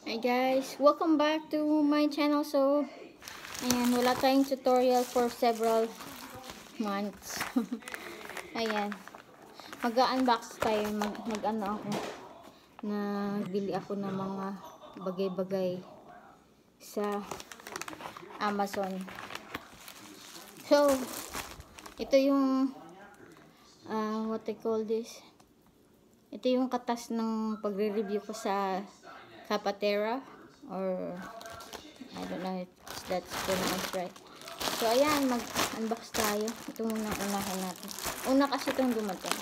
Hi guys, welcome back to my channel. So, ayan, wala tayong tutorial for several months. Ayan, mag-unbox tayo, mag-ano ako, nagbili ako ng mga bagay-bagay sa Amazon. So, ito yung what I call this, ito yung katas ng pagre-review ko sa Capatera, or I don't know if that's pronounced right. So ayan, mag-unbox tayo. Ito muna unahin natin. Una kasi itong dumating.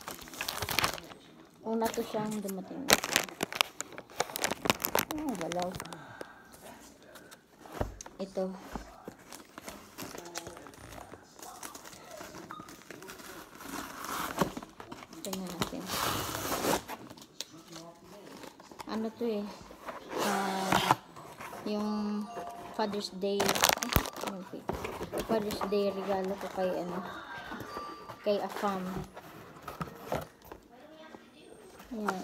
Una to siyang dumating. Oh, balaw. Ito. Tingnan natin. Ano to eh? Yung Father's Day. Father's Day regalo ko kay Afam. Yan.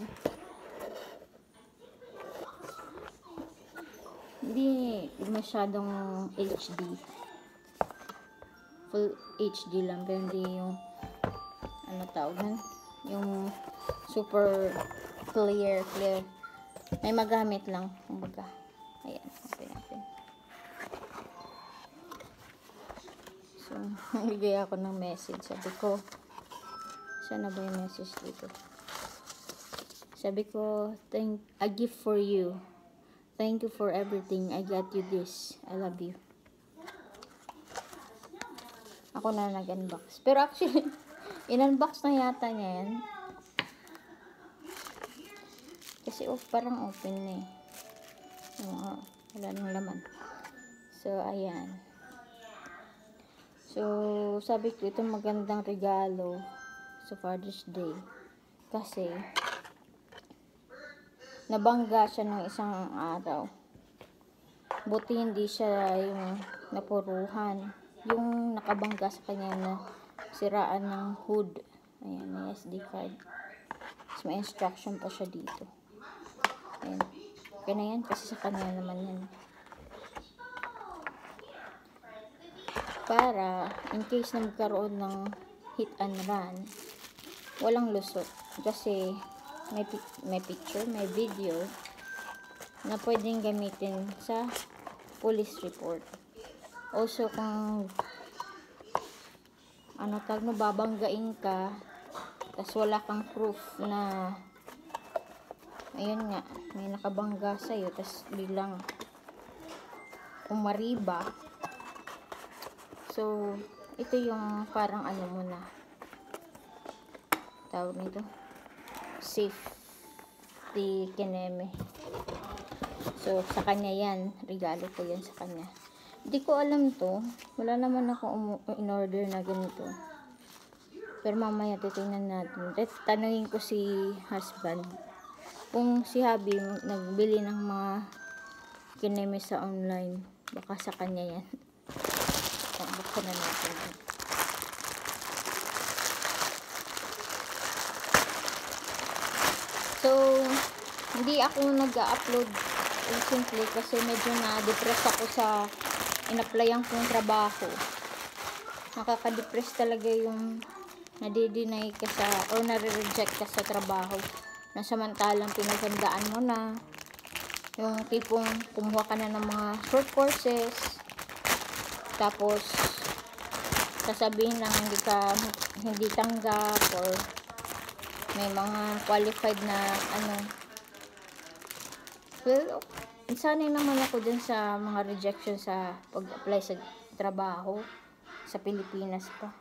Hindi masyadong HD. Full HD lang, pero hindi yung tawag nun? Yung super clear. May magamit lang, kumbaga. Ayan, open natin. So, nagbigay ako ng message. Sabi ko, saan na ba yung message dito? Sabi ko, a gift for you. Thank you for everything. I got you this. I love you. Ako na nag-unbox. Pero actually, in-unbox na yata niya yan. Kasi parang open na eh. Wala nang laman. So, ayan. So, sabi ko, ito magandang regalo sa Father's Day. Kasi, nabangga siya ng isang araw. Buti hindi siya yung napuruhan. Yung nakabangga sa kanya na siraan ng hood. Ayan, may SD card. So, may instruction pa siya dito. Ayan. Okay na yan, kasi sa kanya naman yan. Para, in case na magkaroon ng hit and run, walang lusot. Kasi, may picture, may video, na pwedeng gamitin sa police report. Also, kung babanggain ka, tas wala kang proof na ayun nga, may nakabangga sa'yo, tas bilang umariba. So, ito yung parang mo na tawag nito, safety kineme. So, sa kanya yan, regalo ko yan sa kanya. Hindi ko alam to, wala naman ako in-order na ganito. Pero mamaya titingnan natin. Tanungin ko si husband kung si hubby nagbili ng mga kineme sa online, baka sa kanya yan. Buksan na natin. So, hindi ako nag-upload recently kasi medyo na-depress ako sa in-applyan kong trabaho. Nakaka-depress talaga yung nadi-deny ka or nare-reject ka sa trabaho na samantalang pinaghandaan mo na, yung tipong kumuha ka na ng mga short courses, tapos sasabihin lang hindi tanggap, or may mga qualified na well, sanay naman ako dun sa mga rejection sa pag-apply sa trabaho sa Pilipinas pa.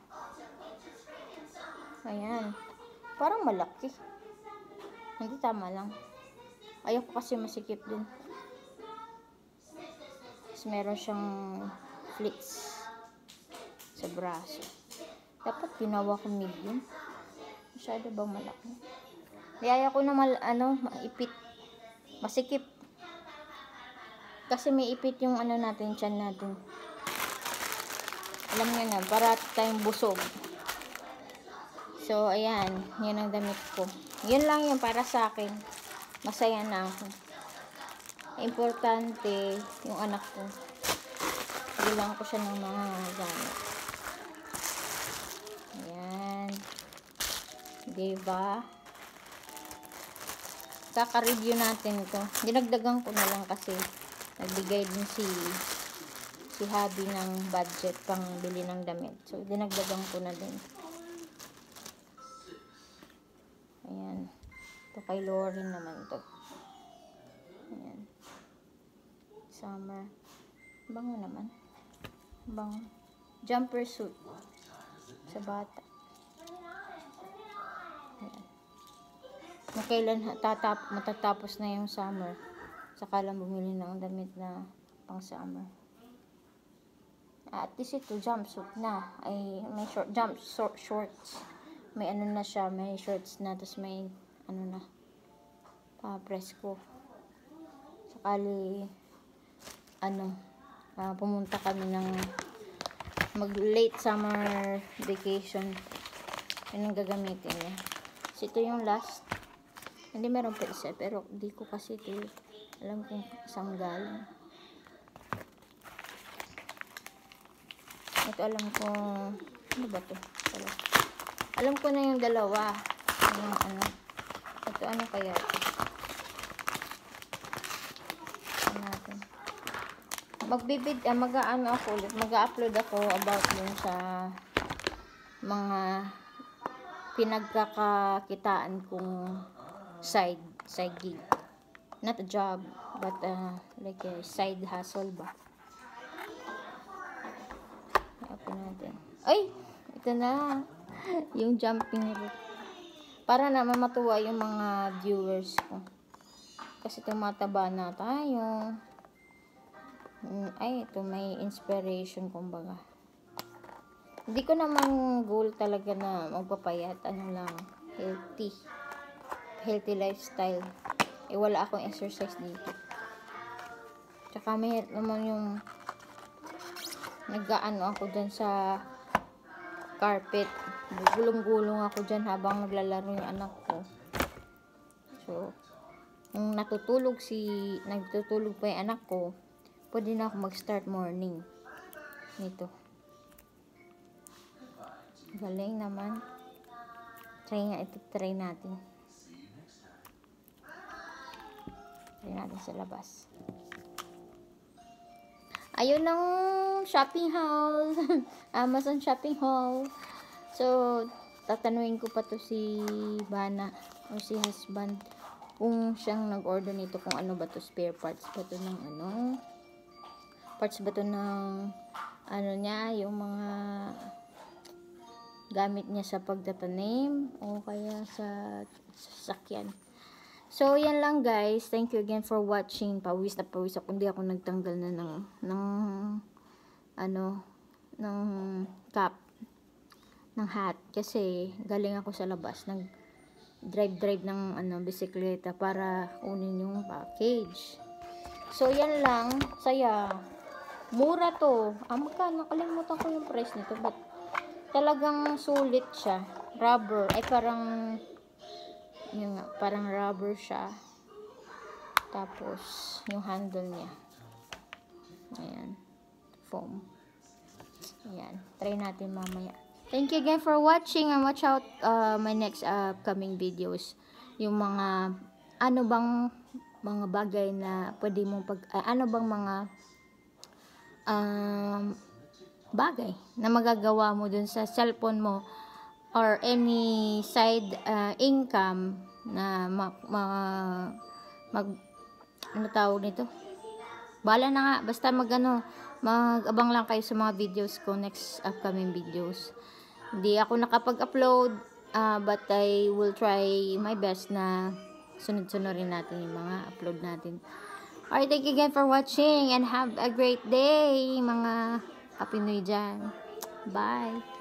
Ayan, parang malaki. Hindi, tama lang. Ayoko kasi masikip din. Tapos meron siyang flits sa braso. Dapat ginawa ko medium. Masyado bang malaki? Ayoko na maipit. Masikip. Kasi may ipit yung natin, tiyan natin. Alam niyo na, para tayong busog. So, ayan. Yan ang damit ko. Yun lang yung para sa akin. Masaya na ako. Importante yung anak ko. Bilang ko siya ng mga gamit. Ayan. Diba? Kaka-review natin ito. Dinagdagan ko na lang kasi nagbigay din si hubby ng budget pang bili ng damit. So, dinagdagan ko na din. Ayan. Ito kay Lauren naman to. Ayan. Summer. Bango naman. Bango. Jumper suit. Sa bata. Ayan. Kailan matatapos na yung summer. Saka lang bumili ng damit na pang summer. At least ito, jumpsuit na. Ay, may shorts. May ano na siya, may shorts na. Tapos may, ano na, press ko. Sakali, pumunta kami ng mag-late summer vacation. Yun ang gagamitin niya. So, ito yung last. Hindi meron pa isa, pero di ko kasi ito alam kung saan galing. Ito alam ko, ano ba to? Alam ko na yung dalawa. Yung ito ano kaya? Ano natin? Mag-upload ako about dun sa mga pinagkakakitaan kong side gig. Not a job, but like a side hustle ba. Open natin. Ay! Ito na. Yung jumping rope. Para naman matuwa yung mga viewers ko. Kasi tumataba na tayo. Ay, ito may inspiration kumbaga. Hindi ko naman goal talaga na magpapayat. Ano lang, healthy lifestyle. Wala akong exercise dito. Tsaka may naman yung nag-aano ako dyan sa carpet. Gulong-gulong ako dyan habang naglalaro yung anak ko. So, kung nagtutulog pa yung anak ko, pwede na ako mag-start morning. Nito. Galing naman. Try natin. Try natin sa labas. Ayun ang shopping haul. Amazon shopping haul. So, tatanungin ko pa to si Bana o si husband kung siyang nag-order nito, kung ano ba to, spare parts ba to ng parts ba to ng niya, yung mga gamit niya sa pagtatanim o kaya sa sasakyan. So, yan lang guys. Thank you again for watching. Pawis na pawis ako. Hindi ako nagtanggal na ng cap, ng hat. Kasi, galing ako sa labas. Nag-drive ng bisikleta para kunin yung package. So, yan lang. Saya. Mura to. Magkano? Nakalimutan ko yung price nito. But, talagang sulit siya. Rubber. Ay, parang rubber siya. Tapos, yung handle niya. Ayan. Foam. Ayan. Try natin mamaya. Thank you again for watching, and watch out my next upcoming videos. Yung mga, mga bagay na pwede mong mga bagay na magagawa mo dun sa cellphone mo, or any side income na ano tawag nito? Bala na nga, basta mag-abang lang kayo sa mga videos ko, next upcoming videos. Hindi ako nakapag-upload, but I will try my best na sunod-sunurin natin yung mga upload natin. Alright, thank you again for watching, and have a great day, mga Happy New Year dyan. Bye!